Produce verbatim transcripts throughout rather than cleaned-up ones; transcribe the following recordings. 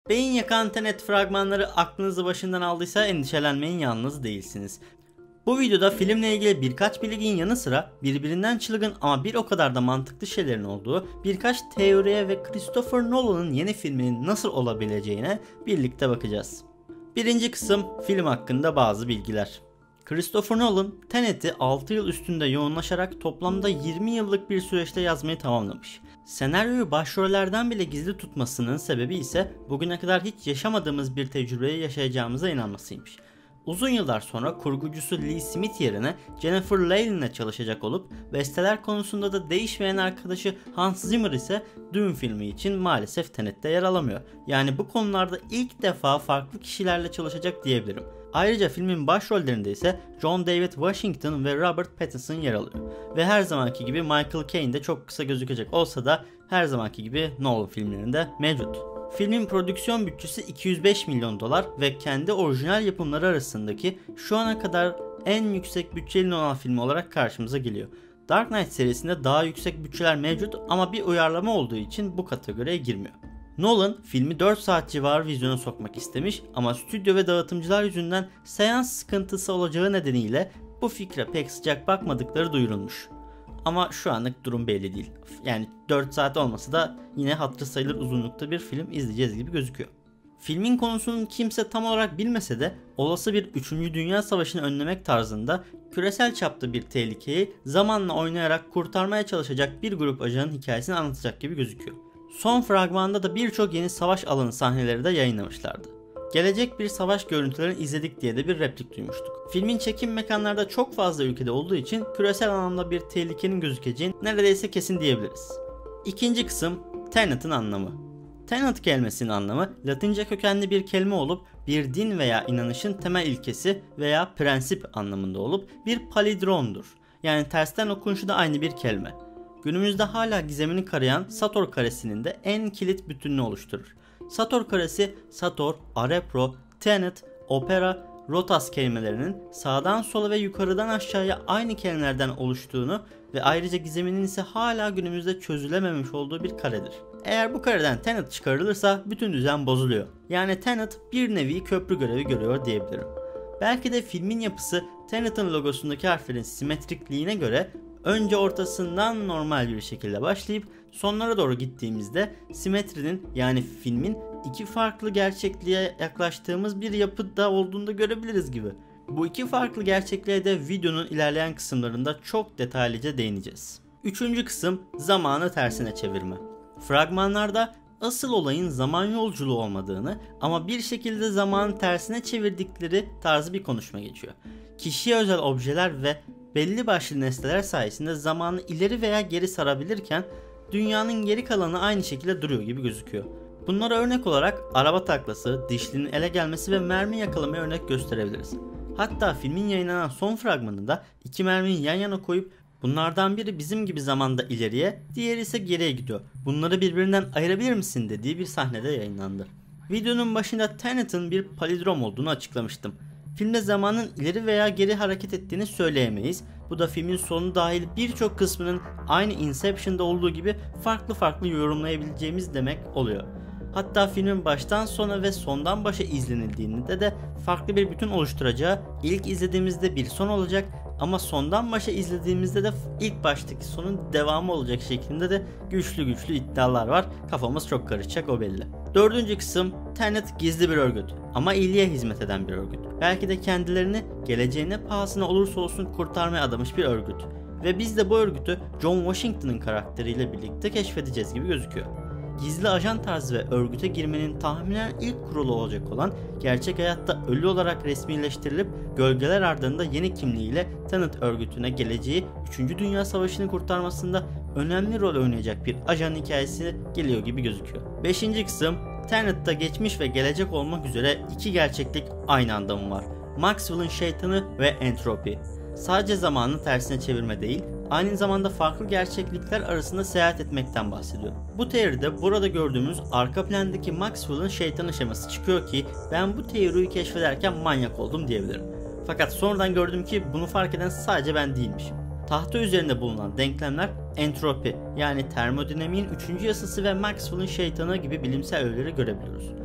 Beyin yakan Tenet fragmanları aklınızı başından aldıysa endişelenmeyin, yalnız değilsiniz. Bu videoda filmle ilgili birkaç bilginin yanı sıra birbirinden çılgın ama bir o kadar da mantıklı şeylerin olduğu birkaç teoriye ve Christopher Nolan'ın yeni filminin nasıl olabileceğine birlikte bakacağız. Birinci kısım, film hakkında bazı bilgiler. Christopher Nolan, Tenet'i altı yıl üstünde yoğunlaşarak toplamda yirmi yıllık bir süreçte yazmayı tamamlamış. Senaryoyu başrollerden bile gizli tutmasının sebebi ise bugüne kadar hiç yaşamadığımız bir tecrübeyi yaşayacağımıza inanmasıymış. Uzun yıllar sonra kurgucusu Lee Smith yerine Jennifer Leylin'le çalışacak olup besteler konusunda da değişmeyen arkadaşı Hans Zimmer ise Dune filmi için maalesef Tenet'te yer alamıyor. Yani bu konularda ilk defa farklı kişilerle çalışacak diyebilirim. Ayrıca filmin başrollerinde ise John David Washington ve Robert Pattinson yer alıyor. Ve her zamanki gibi Michael Caine de çok kısa gözükecek olsa da her zamanki gibi Nolan filmlerinde mevcut. Filmin prodüksiyon bütçesi iki yüz beş milyon dolar ve kendi orijinal yapımları arasındaki şu ana kadar en yüksek bütçeli Nolan filmi olarak karşımıza geliyor. Dark Knight serisinde daha yüksek bütçeler mevcut ama bir uyarlama olduğu için bu kategoriye girmiyor. Nolan filmi dört saat civarı vizyona sokmak istemiş ama stüdyo ve dağıtımcılar yüzünden seans sıkıntısı olacağı nedeniyle bu fikre pek sıcak bakmadıkları duyurulmuş. Ama şu anlık durum belli değil. Yani dört saat olmasa da yine hatırı sayılır uzunlukta bir film izleyeceğiz gibi gözüküyor. Filmin konusunun kimse tam olarak bilmese de olası bir üçüncü. Dünya Savaşı'nı önlemek tarzında küresel çapta bir tehlikeyi zamanla oynayarak kurtarmaya çalışacak bir grup ajanın hikayesini anlatacak gibi gözüküyor. Son fragmanda da birçok yeni savaş alanı sahneleri de yayınlamışlardı. Gelecek bir savaş görüntülerini izledik diye de bir replik duymuştuk. Filmin çekim mekanlarda çok fazla ülkede olduğu için küresel anlamda bir tehlikenin gözükeceğini neredeyse kesin diyebiliriz. İkinci kısım, Tenet'in anlamı. Tenet kelimesinin anlamı Latince kökenli bir kelime olup bir din veya inanışın temel ilkesi veya prensip anlamında olup bir palindromdur. Yani tersten okunuşu da aynı bir kelime. Günümüzde hala gizemini karayan Sator karesinin de en kilit bütününü oluşturur. Sator karesi, Sator, Arepro, Tenet, Opera, Rotas kelimelerinin sağdan sola ve yukarıdan aşağıya aynı kelimelerden oluştuğunu ve ayrıca gizeminin ise hala günümüzde çözülememiş olduğu bir karedir. Eğer bu kareden Tenet çıkarılırsa bütün düzen bozuluyor. Yani Tenet bir nevi köprü görevi görüyor diyebilirim. Belki de filmin yapısı Tenet'in logosundaki harflerin simetrikliğine göre önce ortasından normal bir şekilde başlayıp sonlara doğru gittiğimizde simetrinin, yani filmin iki farklı gerçekliğe yaklaştığımız bir yapıda olduğunu da görebiliriz gibi. Bu iki farklı gerçekliğe de videonun ilerleyen kısımlarında çok detaylıca değineceğiz. Üçüncü kısım, zamanı tersine çevirme. Fragmanlarda asıl olayın zaman yolculuğu olmadığını ama bir şekilde zamanı tersine çevirdikleri tarzı bir konuşma geçiyor. Kişiye özel objeler ve belli başlı nesneler sayesinde zamanı ileri veya geri sarabilirken dünyanın geri kalanı aynı şekilde duruyor gibi gözüküyor. Bunlara örnek olarak araba taklası, dişlinin ele gelmesi ve mermi yakalamaya örnek gösterebiliriz. Hatta filmin yayınlanan son fragmanında iki mermiyi yan yana koyup bunlardan biri bizim gibi zamanda ileriye, diğeri ise geriye gidiyor. Bunları birbirinden ayırabilir misin dediği bir sahnede yayınlandı. Videonun başında Tenet'in bir palindrom olduğunu açıklamıştım. Filmde zamanın ileri veya geri hareket ettiğini söyleyemeyiz. Bu da filmin sonu dahil birçok kısmının aynı Inception'da olduğu gibi farklı farklı yorumlayabileceğimiz demek oluyor. Hatta filmin baştan sona ve sondan başa izlenildiğinde de farklı bir bütün oluşturacağı, ilk izlediğimizde bir son olacak ama sondan başa izlediğimizde de ilk baştaki sonun devamı olacak şeklinde de güçlü güçlü iddialar var. Kafamız çok karışacak, o belli. Dördüncü kısım, Tenet gizli bir örgüt ama iyiliğe hizmet eden bir örgüt. Belki de kendilerini geleceğine pahasına olursa olsun kurtarmaya adamış bir örgüt. Ve biz de bu örgütü John Washington'ın karakteriyle birlikte keşfedeceğiz gibi gözüküyor. Gizli ajan tarzı ve örgüte girmenin tahminen ilk kurulu olacak olan, gerçek hayatta ölü olarak resmileştirilip gölgeler ardında yeni kimliğiyle Tenet örgütüne geleceği üçüncü. Dünya Savaşı'nı kurtarmasında önemli rol oynayacak bir ajan hikayesi geliyor gibi gözüküyor. Beşinci kısım, Tenet'te geçmiş ve gelecek olmak üzere iki gerçeklik aynı anda mı var? Maxwell'ın şeytanı ve entropi. Sadece zamanı tersine çevirme değil, aynı zamanda farklı gerçeklikler arasında seyahat etmekten bahsediyor. Bu teoride burada gördüğümüz arka plandaki Maxwell'ın şeytanı şeması çıkıyor ki ben bu teoriyi keşfederken manyak oldum diyebilirim. Fakat sonradan gördüm ki bunu fark eden sadece ben değilmişim. Tahta üzerinde bulunan denklemler entropi, yani termodinamiğin üçüncü yasası ve Maxwell'ın şeytanı gibi bilimsel öğeleri görebiliyoruz.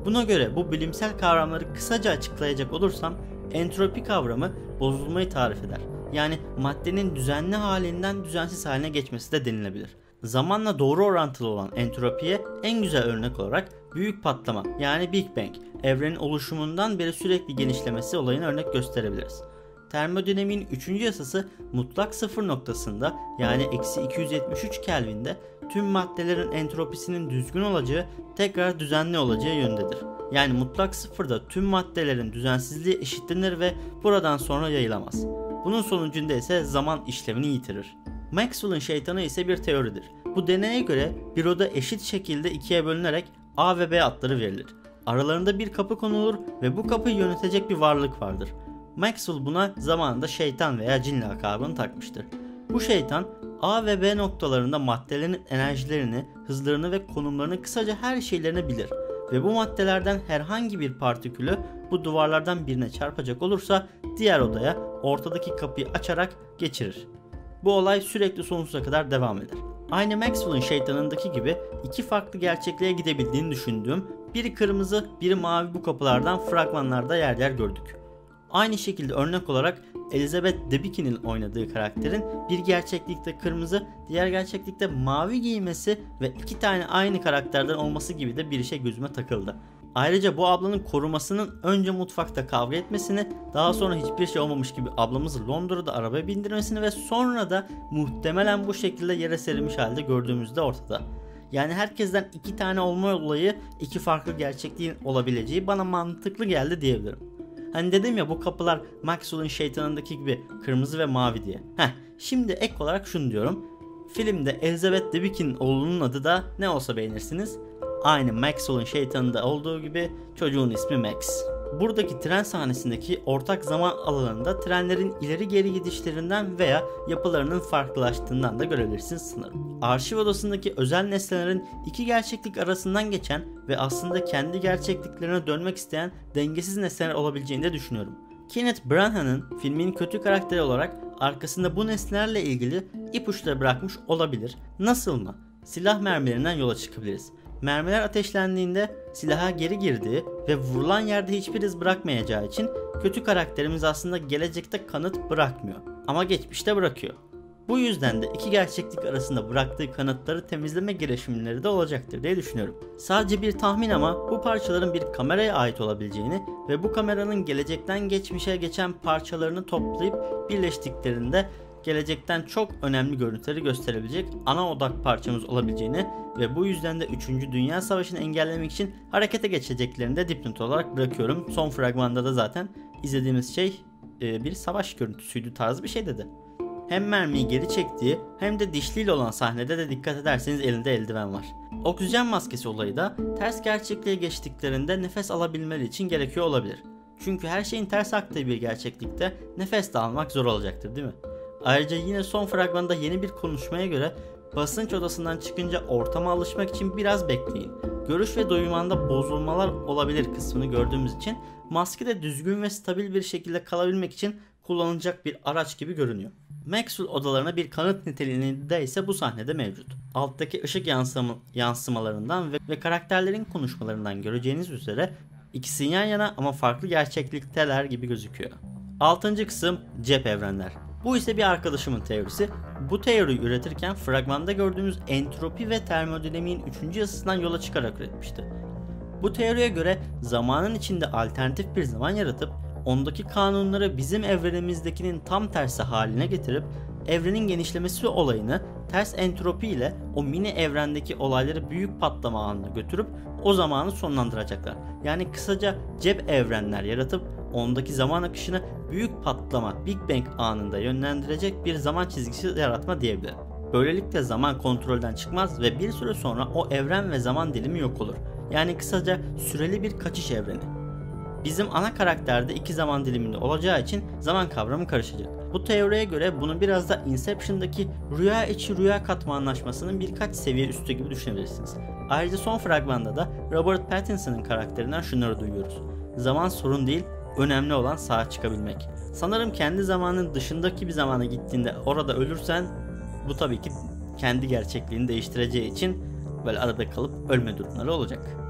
Buna göre bu bilimsel kavramları kısaca açıklayacak olursam entropi kavramı bozulmayı tarif eder. Yani maddenin düzenli halinden düzensiz haline geçmesi de denilebilir. Zamanla doğru orantılı olan entropiye en güzel örnek olarak büyük patlama yani Big Bang, evrenin oluşumundan beri sürekli genişlemesi olayını örnek gösterebiliriz. Termodinamiğin üçüncü yasası mutlak sıfır noktasında yani eksi iki yüz yetmiş üç Kelvin'de tüm maddelerin entropisinin düzgün olacağı, tekrar düzenli olacağı yöndedir. Yani mutlak sıfırda tüm maddelerin düzensizliği eşitlenir ve buradan sonra yayılamaz. Bunun sonucunda ise zaman işlevini yitirir. Maxwell'ın şeytanı ise bir teoridir. Bu deneye göre bir oda eşit şekilde ikiye bölünerek A ve B adları verilir. Aralarında bir kapı konulur ve bu kapıyı yönetecek bir varlık vardır. Maxwell buna zamanında şeytan veya cin lakabını takmıştır. Bu şeytan A ve B noktalarında maddelerin enerjilerini, hızlarını ve konumlarını, kısaca her şeylerini bilir ve bu maddelerden herhangi bir partikülü bu duvarlardan birine çarpacak olursa diğer odaya ortadaki kapıyı açarak geçirir. Bu olay sürekli sonsuza kadar devam eder. Aynı Maxwell'ın şeytanındaki gibi iki farklı gerçekliğe gidebildiğini düşündüğüm biri kırmızı, biri mavi bu kapılardan fragmanlarda yer yer gördük. Aynı şekilde örnek olarak Elizabeth Debicki'nin oynadığı karakterin bir gerçeklikte kırmızı, diğer gerçeklikte mavi giymesi ve iki tane aynı karakterden olması gibi de bir şey gözüme takıldı. Ayrıca bu ablanın korumasının önce mutfakta kavga etmesini, daha sonra hiçbir şey olmamış gibi ablamızı Londra'da arabaya bindirmesini ve sonra da muhtemelen bu şekilde yere serilmiş halde gördüğümüzde ortada. Yani herkesten iki tane olma olayı, iki farklı gerçekliğin olabileceği bana mantıklı geldi diyebilirim. Hani dedim ya, bu kapılar Maxwell'ın şeytanındaki gibi kırmızı ve mavi diye. Heh, şimdi ek olarak şunu diyorum. Filmde Elizabeth Debicki'nin oğlunun adı da ne olsa beğenirsiniz. Aynı Maxwell'ın şeytanında olduğu gibi çocuğun ismi Max. Buradaki tren sahnesindeki ortak zaman alanında trenlerin ileri geri gidişlerinden veya yapılarının farklılaştığından da görebilirsiniz sanırım. Arşiv odasındaki özel nesnelerin iki gerçeklik arasından geçen ve aslında kendi gerçekliklerine dönmek isteyen dengesiz nesneler olabileceğini de düşünüyorum. Kenneth Branagh'ın filmin kötü karakteri olarak arkasında bu nesnelerle ilgili ipuçları bırakmış olabilir. Nasıl mı? Silah mermilerinden yola çıkabiliriz. Mermiler ateşlendiğinde silaha geri girdiği ve vurulan yerde hiçbir iz bırakmayacağı için kötü karakterimiz aslında gelecekte kanıt bırakmıyor ama geçmişte bırakıyor. Bu yüzden de iki gerçeklik arasında bıraktığı kanıtları temizleme girişimleri de olacaktır diye düşünüyorum. Sadece bir tahmin ama bu parçaların bir kameraya ait olabileceğini ve bu kameranın gelecekten geçmişe geçen parçalarını toplayıp birleştiklerinde gelecekten çok önemli görüntüleri gösterebilecek ana odak parçamız olabileceğini ve bu yüzden de üçüncü. Dünya Savaşı'nı engellemek için harekete geçeceklerini de dipnot olarak bırakıyorum. Son fragmanda da zaten izlediğimiz şey e, bir savaş görüntüsüydü tarzı bir şey dedi. Hem mermiyi geri çektiği hem de dişliyle olan sahnede de dikkat ederseniz elinde eldiven var. Oksijen maskesi olayı da ters gerçekliğe geçtiklerinde nefes alabilmeleri için gerekiyor olabilir. Çünkü her şeyin ters aktığı bir gerçeklikte nefes de almak zor olacaktır, değil mi? Ayrıca yine son fragmanda yeni bir konuşmaya göre basınç odasından çıkınca ortama alışmak için biraz bekleyin. Görüş ve duyumanda bozulmalar olabilir kısmını gördüğümüz için maske de düzgün ve stabil bir şekilde kalabilmek için kullanılacak bir araç gibi görünüyor. Maxwell odalarına bir kanıt niteliğinde ise bu sahnede mevcut. Alttaki ışık yansıma, yansımalarından ve, ve karakterlerin konuşmalarından göreceğiniz üzere ikisi yan yana ama farklı gerçeklikteler gibi gözüküyor. Altıncı kısım cep evrenler. Bu ise bir arkadaşımın teorisi. Bu teoriyi üretirken fragmanda gördüğümüz entropi ve termodinamiğin üçüncü yasasından yola çıkarak üretmişti. Bu teoriye göre zamanın içinde alternatif bir zaman yaratıp ondaki kanunları bizim evrenimizdekinin tam tersi haline getirip evrenin genişlemesi olayını ters entropi ile o mini evrendeki olayları büyük patlama anına götürüp o zamanı sonlandıracaklar. Yani kısaca cep evrenler yaratıp ondaki zaman akışını büyük patlama Big Bang anında yönlendirecek bir zaman çizgisi yaratma diyebilirim. Böylelikle zaman kontrolden çıkmaz ve bir süre sonra o evren ve zaman dilimi yok olur. Yani kısaca süreli bir kaçış evreni. Bizim ana karakterde iki zaman diliminde olacağı için zaman kavramı karışacak. Bu teoriye göre bunu biraz da Inception'daki rüya içi rüya katma anlaşmasının birkaç seviye üstü gibi düşünebilirsiniz. Ayrıca son fragmanda da Robert Pattinson'ın karakterinden şunları duyuyoruz. Zaman sorun değil, önemli olan sağ çıkabilmek. Sanırım kendi zamanın dışındaki bir zamana gittiğinde orada ölürsen bu tabii ki kendi gerçekliğini değiştireceği için böyle arada kalıp ölme durumları olacak.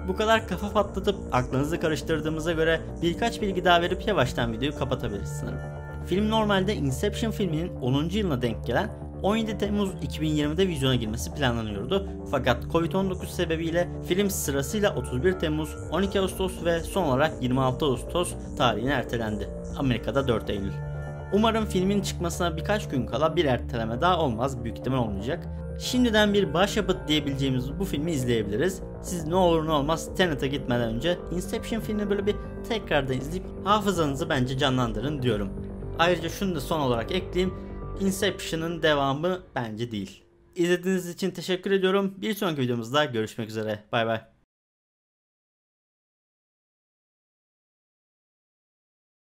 Bu kadar kafa patlatıp aklınızı karıştırdığımıza göre birkaç bilgi daha verip yavaştan videoyu kapatabiliriz sanırım. Film normalde Inception filminin onuncu yılına denk gelen on yedi Temmuz iki bin yirmide vizyona girmesi planlanıyordu. Fakat Covid on dokuz sebebiyle film sırasıyla otuz bir Temmuz, on iki Ağustos ve son olarak yirmi altı Ağustos tarihine ertelendi. Amerika'da dört Eylül. Umarım filmin çıkmasına birkaç gün kala bir erteleme daha olmaz, büyük ihtimal olmayacak. Şimdiden bir başyapıt diyebileceğimiz bu filmi izleyebiliriz. Siz ne olur ne olmaz Tenet'e gitmeden önce Inception filmini böyle bir tekrardan izleyip hafızanızı bence canlandırın diyorum. Ayrıca şunu da son olarak ekleyeyim. Inception'ın devamı bence değil. İzlediğiniz için teşekkür ediyorum. Bir sonraki videomuzda görüşmek üzere. Bay bay.